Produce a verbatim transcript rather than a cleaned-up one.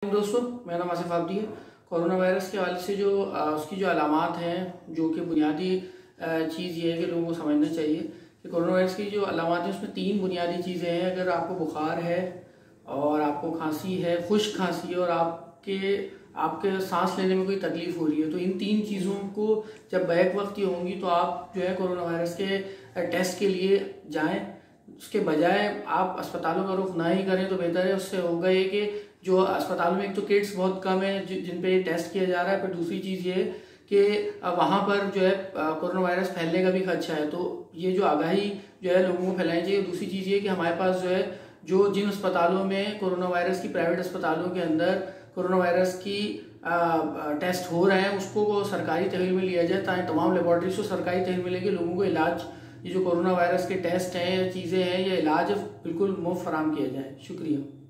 दोस्तों, मेरा नाम आसिफ आबदी है। कोरोना वायरस के हवाले से जो आ, उसकी जो अलामात हैं, जो कि बुनियादी चीज़ ये है कि लोगों को समझना चाहिए कि कोरोना वायरस की जो अलामात हैं उसमें तीन बुनियादी चीज़ें हैं। अगर आपको बुखार है और आपको खांसी है, खुश्क खांसी है और आपके आपके सांस लेने में कोई तकलीफ हो रही है, तो इन तीन चीज़ों को जब बैक वक्त ही होंगी तो आप जो है कोरोना वायरस के टेस्ट के लिए जाएं। उसके बजाय आप अस्पतालों का रुख ना ही करें तो बेहतर है। उससे होगा ये कि जो अस्पताल में एक तो किट्स बहुत कम है जिन पे टेस्ट किया जा रहा है, पर दूसरी चीज़ ये कि वहाँ पर जो है कोरोना वायरस फैलने का भी खदशा है। तो ये जो आगाही जो है लोगों को फैलानी चाहिए। दूसरी चीज़ ये कि हमारे पास जो है जो जिन अस्पतालों में कोरोना वायरस की प्राइवेट अस्पतालों के अंदर कोरोना वायरस की आ, टेस्ट हो रहे हैं उसको सरकारी तहवील में लिया जाए, ताकि तमाम लेबॉर्ट्रीज को सरकारी तहवील मिले कि लोगों को इलाज, ये जो कोरोना वायरस के टेस्ट हैं या चीज़ें हैं, ये इलाज बिल्कुल मुफ्त फराम किया जाए। शुक्रिया।